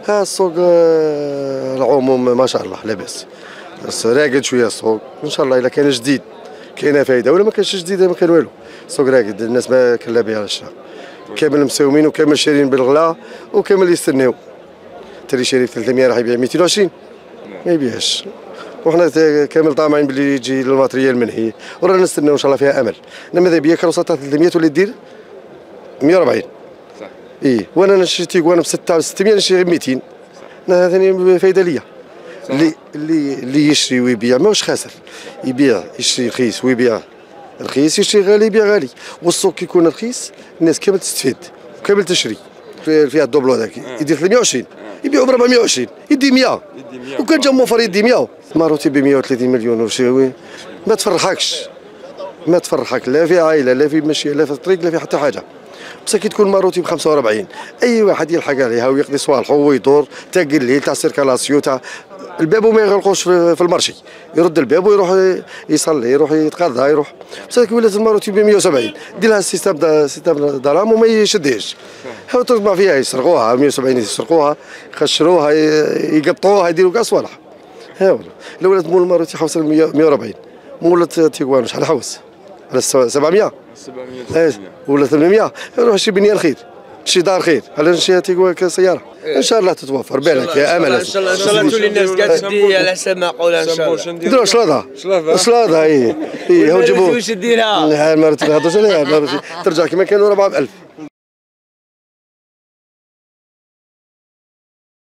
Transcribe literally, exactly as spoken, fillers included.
ها السوق آه، العموم ما شاء الله لاباس، بس راقد شويه السوق ان شاء الله. الا كان جديد كاينه فايده، ولا ما كانش جديد ما كان والو. السوق راقد، الناس ما كلا بها على الشراء، كامل مساومين وكامل شارين بالغلا وكامل يستناو. تري شاري ب ثلاثمية راح يبيع مئتين وعشرين ما يبيعش، وحنا كامل طامعين باللي يجي الماتريال منهي ورانا نستناو ان شاء الله فيها امل. انا ماذا بيا كروسه تاع ثلاثمية ولا دير مئة وأربعين صح. اي وانا نشري تيغوان ب ستمية نشري غير مئتين. هذا فايده ليا. اللي اللي اللي يشري ويبيع ماهوش خاسر، يبيع يشري رخيص ويبيع رخيص، يشري غالي يبيع غالي. والسوق كي يكون رخيص الناس كامل تستفيد وكامل تشري. فيها الدوبلو هذاك يدير ثلاثمية وعشرين يبيعوا ب أربعمية وعشرين، يدي مئة، وكان جا موفر يدي مئة. ماروتي ب مئة وثلاثين مليون وشي ما تفرحكش، ما تفرحك لا في عائله لا في مشي لا في الطريق لا في حتى حاجه. بصح كي تكون ماروتي ب خمسة وأربعين اي واحد يلحق عليها ويقضي صوالحه ويدور تاع الليل تاع سيركالاسيو تاع الباب وما يغلقوش في المارشي، يرد الباب ويروح يصلي يروح يتغدى يروح. بصح كي ولات الماروتي ب مئة وسبعين دير لها السيستم سيستم درهم وما يشدهاش، هاو تطبع فيها يسرقوها مئة وسبعين يسرقوها يخشروها يقطعوها يديروا كاع صوالح. ها لو ولات مول الماروتي حوصل مئة وأربعين، مولات تيغوان شحال حوس على سبعمية سبعمية ولا ثمانمية. روح شي بنيان خير، شي دار خير، على نشري تيغوان كسياره ان شاء الله تتوفر. بالك يا امل ان شاء الله ان شاء الله تولي الناس كاع تدي على حسب ما قولها ان شاء الله. نديروا شلاضه شلاضه اي اي هو نجيبوا واش ديرها؟ لا ما تهضرش عليها ترجع كما كانوا أربعة بألف.